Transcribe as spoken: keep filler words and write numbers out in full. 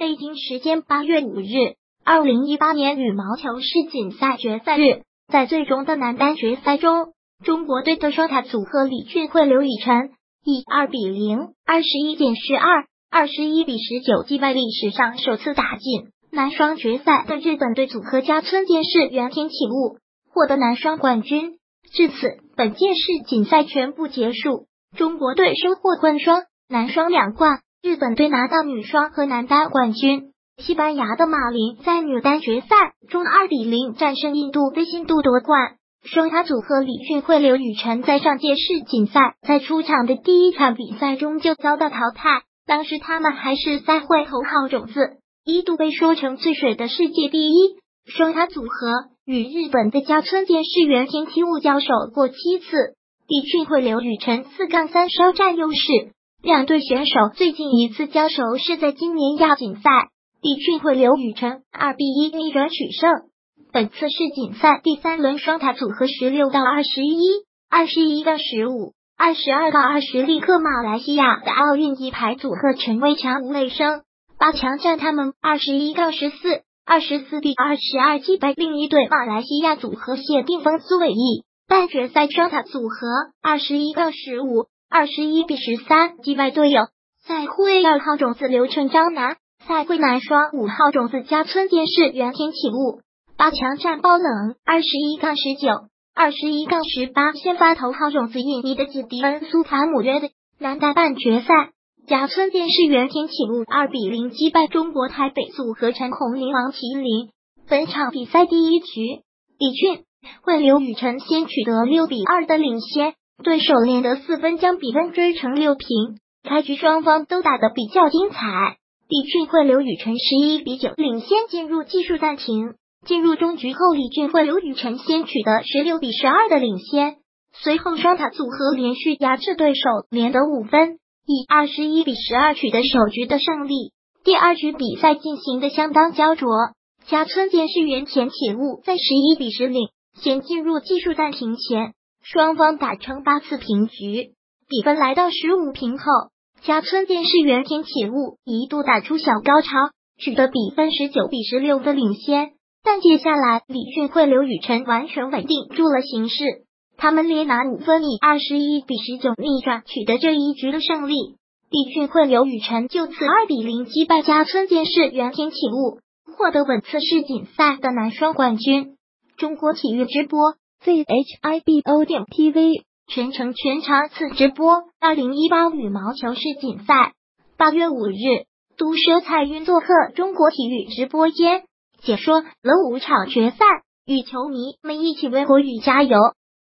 北京时间八月五日，二零一八年羽毛球世锦赛决赛日，在最终的男单决赛中，中国队的双塔组合李俊慧、刘雨辰以二比零、二十一点十二、二十一比十九击败历史上首次打进男双决赛的日本队组合加村健士、原田启悟，获得男双冠军。至此，本届世锦赛全部结束，中国队收获混双、男双两冠，日本队拿到女双和男单冠军。西班牙的马林在女单决赛中二比零战胜印度的新度夺冠。双塔组合李俊慧、刘雨辰在上届世锦赛在出场的第一场比赛中就遭到淘汰，当时他们还是赛会头号种子，一度被说成最水的世界第一。双塔组合与日本的加村健士、原田启悟交手过七次，李俊慧、刘雨辰四杠三稍占优势。两队选手最近一次交手是在今年亚锦赛，李俊慧、刘雨辰二比一逆转取胜。本次世锦赛第三轮双塔组合十六到二十一、二十一到十五、二十二到二十力克马来西亚的奥运金牌组合陈伟强、吴磊生，八强战他们二十一到十四、二十四比二十二击败另一对马来西亚组合谢定峰、苏伟毅。半决赛双塔组合二十一到十五、二十一比十三击败队友赛会二号种子刘成张楠，赛会男双五号种子加村健士、原田启悟。八强战爆冷二十一杠十九、二十一杠十八先发头号种子印尼的子迪恩苏卡姆约的。男单半决赛，加村健士、原田启悟二比零击败中国台北组合陈红林、王麒麟。本场比赛第一局，李俊慧、刘雨辰先取得六比二的领先，对手连得四分将比分追成六平。开局双方都打得比较精彩，李俊慧、刘雨辰十一比九领先进入技术暂停。进入中局后，李俊慧、刘雨辰先取得十六比十二的领先，随后双塔组合连续压制对手，连得五分，以二十一比十二取得首局的胜利。第二局比赛进行的相当焦灼，加村健士、原田启悟在十一比十领先进入技术暂停前，双方打成八次平局，比分来到十五平后，加村健士、原田启悟一度打出小高潮，取得比分十九比十六的领先。但接下来李俊慧、刘雨辰完全稳定住了形势，他们连拿五分，以二十一比十九逆转取得这一局的胜利。李俊慧、刘雨辰就此二比零击败加村健士、原田启悟，获得本次世锦赛的男双冠军。中国体育直播 Z H I B O 点 T V 全程全场次直播二零一八羽毛球世锦赛。八月五日，毒舌彩云做客中国体育直播间，解说了五场决赛，与球迷们一起为国羽加油。